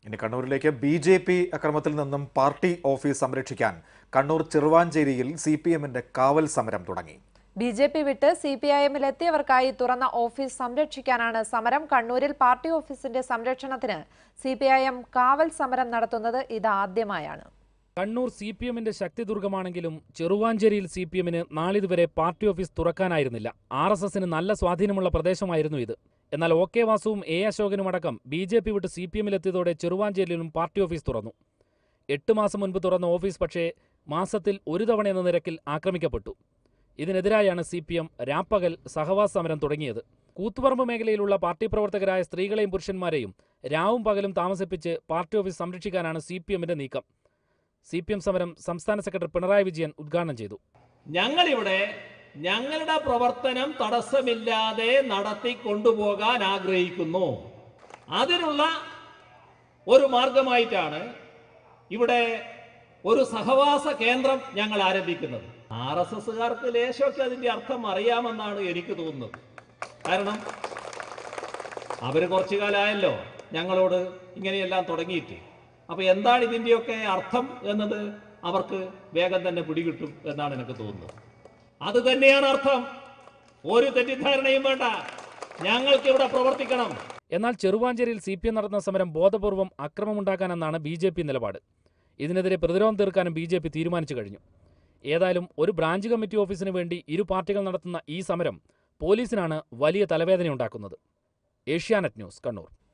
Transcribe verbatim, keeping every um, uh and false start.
ഇനി കണ്ണൂരിലേക്ക് B J P അക്രമത്തിൽ നിന്നും പാർട്ടി ഓഫീസ് സംരക്ഷിക്കാൻ കണ്ണൂർ ചെറുവാഞ്ചേരിയിൽ സി പി എമ്മിന്റെ കാവൽ സമരം തുടങ്ങി. ബി ജെ പി വിട്ട് സി പി ഐ എമ്മിലെത്തിയവർക്കായി തുറന്ന ഓഫീസ് സംരക്ഷിക്കാനാണ് സമരം. കണ്ണൂരിൽ പാർട്ടി ഓഫീസിന്റെ സംരക്ഷണത്തിന് സി പി ഐ എം കാവൽ സമരം നടത്തുന്നത് ഇതാദ്യമായാണ്. കണ്ണൂർ സി പി എമ്മിന്റെ ശക്തിദുർഗമാണെങ്കിലും ചെറുവാഞ്ചേരിയിൽ സി പി എമ്മിന് നാളിതുവരെ പാർട്ടി ഓഫീസ് തുറക്കാനായിരുന്നില്ല. ആർ എസ് എസിന് നല്ല സ്വാധീനമുള്ള പ്രദേശമായിരുന്നു ഇത്. എന്നാൽ ഒ കെ വാസുവും എ അശോകനുമടക്കം ബി ജെ പി വിട്ട് സി പി എമ്മിലെത്തിയതോടെ ചെറുവാഞ്ചേരിയിലും പാർട്ടി ഓഫീസ് തുറന്നു. എട്ട് മാസം മുൻപ് തുറന്ന ഓഫീസ് പക്ഷേ മാസത്തിൽ ഒരു തവണ എന്ന നിരക്കിൽ ആക്രമിക്കപ്പെട്ടു. ഇതിനെതിരായാണ് സി പി എം രാപ്പകൽ സഹവാസ സമരം തുടങ്ങിയത്. കൂത്തുപറമ്പ് മേഖലയിലുള്ള പാർട്ടി പ്രവർത്തകരായ സ്ത്രീകളെയും പുരുഷന്മാരെയും രാവും പകലും താമസിപ്പിച്ച് പാർട്ടി ഓഫീസ് സംരക്ഷിക്കാനാണ് സി പി എമ്മിന്റെ നീക്കം. സി പി എം സമരം സംസ്ഥാന സെക്രട്ടറി പിണറായി വിജയൻ ഉദ്ഘാടനം ചെയ്തു. ഞങ്ങളിവിടെ ഞങ്ങളുടെ പ്രവർത്തനം തടസ്സമില്ലാതെ നടത്തി കൊണ്ടുപോകാൻ ആഗ്രഹിക്കുന്നു. അതിനുള്ള ഒരു മാർഗമായിട്ടാണ് ഇവിടെ ഒരു സഹവാസ കേന്ദ്രം ഞങ്ങൾ ആരംഭിക്കുന്നത്. ആർ എസ് എസുകാർക്ക് ലേശമൊക്കെ അതിന്റെ അർത്ഥം അറിയാമെന്നാണ് എനിക്ക് തോന്നുന്നത്. കാരണം അവര് കുറച്ചു കാലമായല്ലോ ഞങ്ങളോട് ഇങ്ങനെയെല്ലാം തുടങ്ങിയിട്ട്. അപ്പൊ എന്താണ് ഇതിന്റെയൊക്കെ അർത്ഥം എന്നത് അവർക്ക് വേഗം തന്നെ പിടികിട്ടും എന്നാണ് എനിക്ക് തോന്നുന്നത്. അത് തന്നെയാണ് അർത്ഥം. ഒരു തെറ്റിദ്ധാരണയും വേണ്ട. ഞങ്ങൾക്ക് ഇവിടെ പ്രവർത്തിക്കണം. എന്നാൽ ചെറുവാഞ്ചേരിയിൽ സി പി എം നടത്തുന്ന സമരം ബോധപൂർവം അക്രമമുണ്ടാക്കാനെന്നാണ് ബി ജെ പി നിലപാട്. ഇതിനെതിരെ പ്രതിരോധം തീർക്കാനും ബി ജെ പി തീരുമാനിച്ചു കഴിഞ്ഞു. ഏതായാലും ഒരു ബ്രാഞ്ച് കമ്മിറ്റി ഓഫീസിന് വേണ്ടി ഇരു പാർട്ടികൾ നടത്തുന്ന ഈ സമരം പോലീസിനാണ് വലിയ തലവേദനയുണ്ടാക്കുന്നത്. ഏഷ്യാനെറ്റ് ന്യൂസ്, കണ്ണൂർ.